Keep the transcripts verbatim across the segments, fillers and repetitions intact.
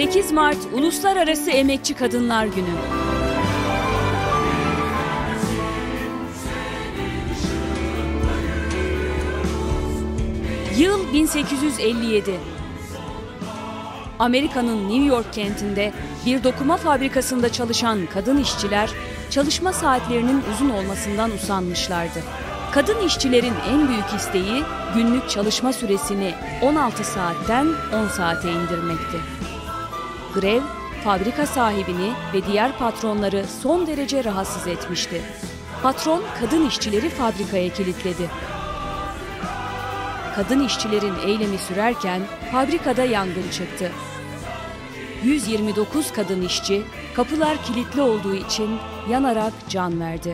sekiz Mart Uluslararası Emekçi Kadınlar Günü. Yıl bin sekiz yüz elli yedi. Amerika'nın New York kentinde bir dokuma fabrikasında çalışan kadın işçiler çalışma saatlerinin uzun olmasından usanmışlardı. Kadın işçilerin en büyük isteği günlük çalışma süresini on altı saatten on saate indirmekti. Grev, fabrika sahibini ve diğer patronları son derece rahatsız etmişti. Patron kadın işçileri fabrikaya kilitledi. Kadın işçilerin eylemi sürerken fabrikada yangın çıktı. yüz yirmi dokuz kadın işçi kapılar kilitli olduğu için yanarak can verdi.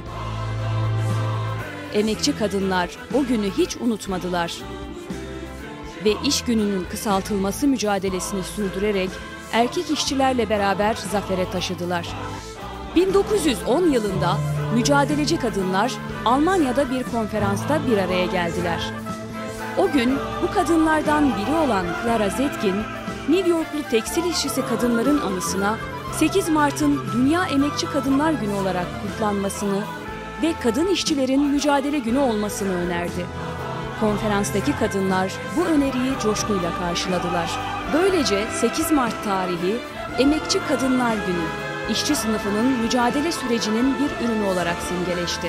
Emekçi kadınlar o günü hiç unutmadılar ve iş gününün kısaltılması mücadelesini sürdürerek erkek işçilerle beraber zafere taşıdılar. bin dokuz yüz on yılında mücadeleci kadınlar Almanya'da bir konferansta bir araya geldiler. O gün bu kadınlardan biri olan Clara Zetkin, New Yorklu tekstil işçisi kadınların anısına sekiz Mart'ın Dünya Emekçi Kadınlar Günü olarak kutlanmasını ve kadın işçilerin mücadele günü olmasını önerdi. Konferanstaki kadınlar bu öneriyi coşkuyla karşıladılar. Böylece sekiz Mart tarihi Emekçi Kadınlar Günü, işçi sınıfının mücadele sürecinin bir ürünü olarak simgeleşti.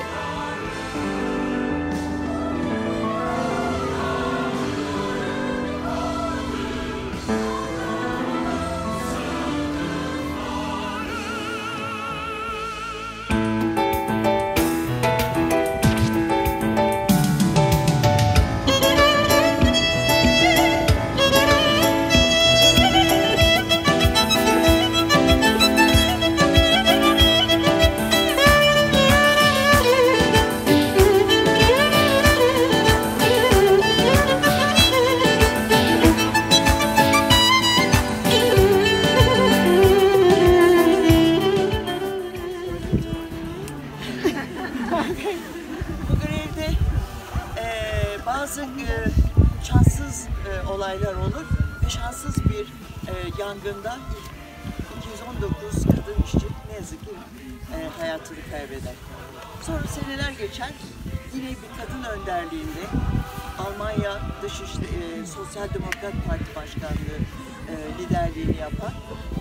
Bu grevde e, bazı e, şanssız e, olaylar olur ve şanssız bir e, yangında iki yüz on dokuz kadın işçi ne yazık ki e, hayatını kaybeder. Sonra seneler geçer, yine bir kadın önderliğinde Almanya Dışişleri e, Sosyal Demokrat Parti Başkanlığı e, liderliğini yapar.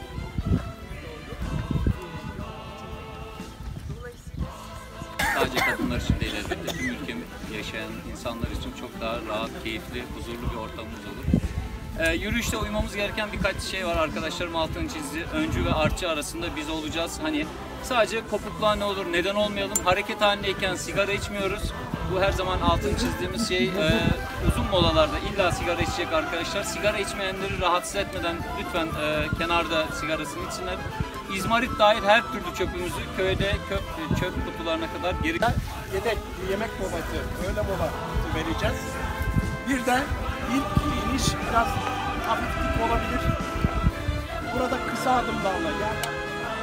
Sadece kadınlar için değil elbette, tüm ülkemi yaşayan insanlar için çok daha rahat, keyifli, huzurlu bir ortamımız olur. Ee, yürüyüşte uymamız gereken birkaç şey var, arkadaşlarım altını çizdi. Öncü ve artçı arasında biz olacağız. Hani sadece kopukluğa ne olur, neden olmayalım. Hareket halindeyken sigara içmiyoruz. Bu her zaman altını çizdiğimiz şey. Ee, uzun molalarda illa sigara içecek arkadaşlar. Sigara içmeyenleri rahatsız etmeden lütfen e, kenarda sigarasını içsinler. İzmarit dahil her türlü çöpümüzü köyde köp, çöp kutularına kadar geri... Yedek yemek molası, öğle molası vereceğiz. Bir de ilk iniş biraz hafiflik olabilir. Burada kısa adımlarla yani.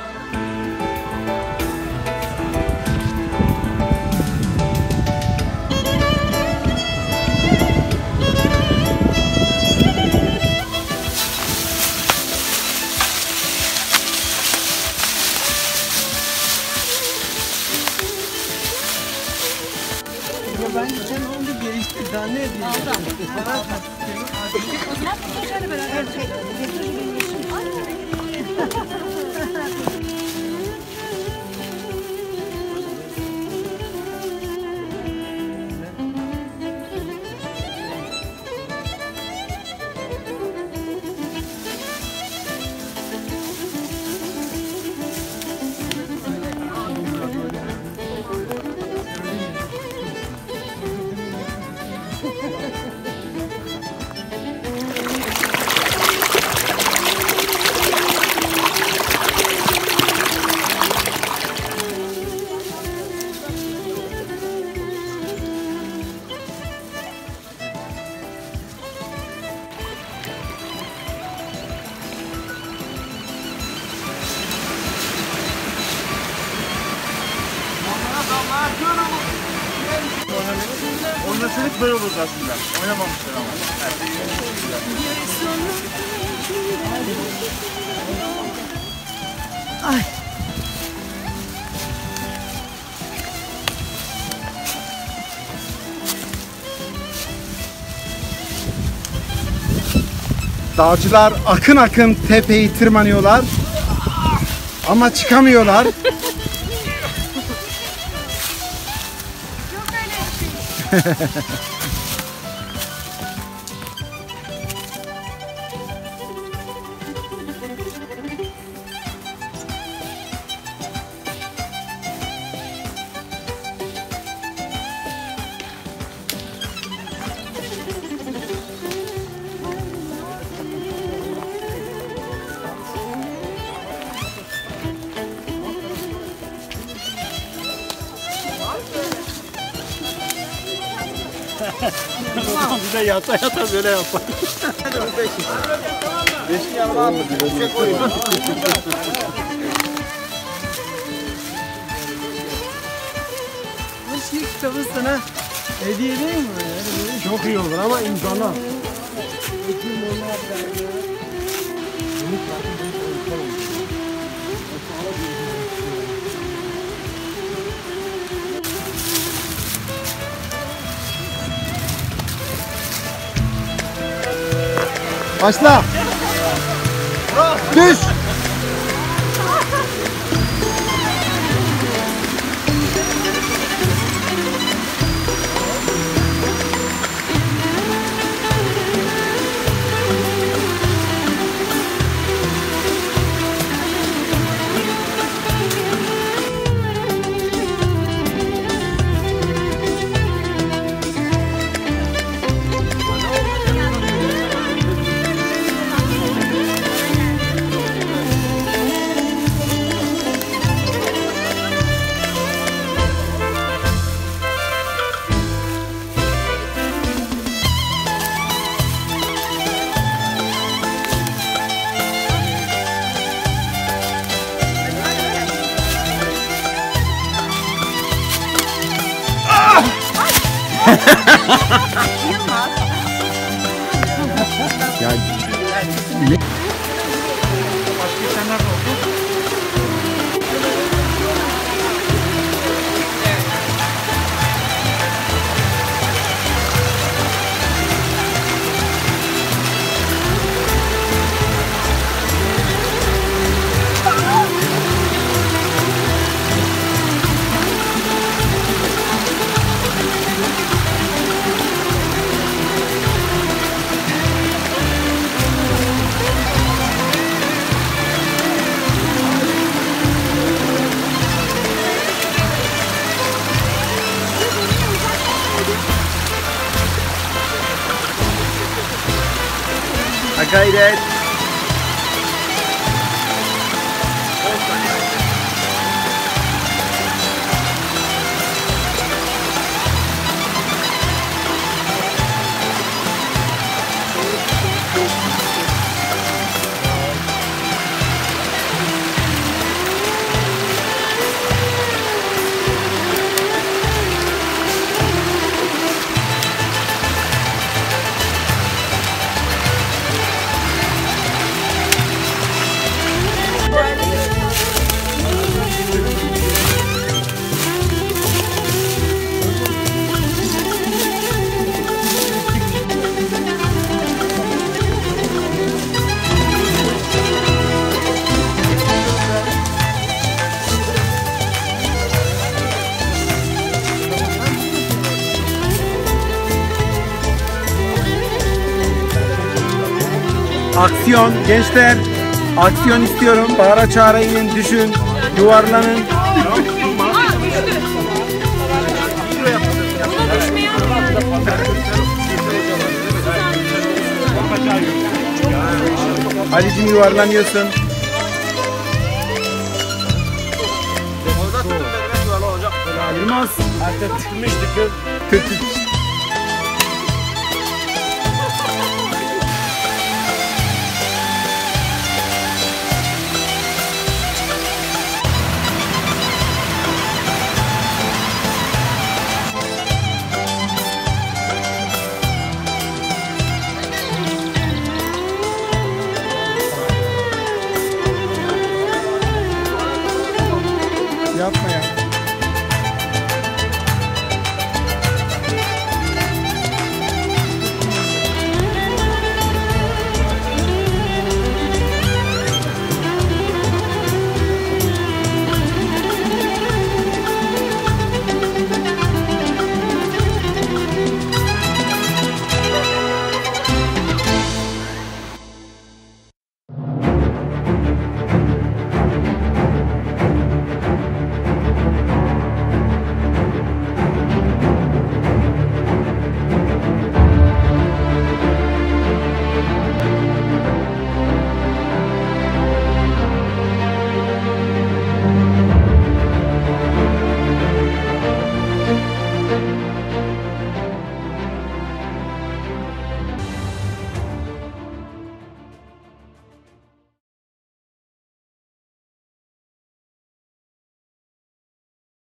Ben geçen oldu gelişti daha ne diyeyim? O zaman şöyle beraber. Oynasaydık böyle olurdu aslında. Oynamamışlar ama. Her şey güzel. Ay. Dağcılar akın akın tepeyi tırmanıyorlar. Ama çıkamıyorlar. Yok öyle bir şey. Bir de yata yata böyle yapar. Beşli yanıma aldım. Çek koyun. Bu şiir kitabı sana hediye değil mi? Çok iyi olur ama imzala. Başla. Düş. Ya Başka insanlar da oldu. ha gayret. Aksiyon gençler. Aksiyon istiyorum. Bağıra çağıra inin, düşün, yuvarlanın. Ali'cim yuvarlanıyorsun. Yılmaz. Artık çıkmıştık kız. Kötü. Yapmayın.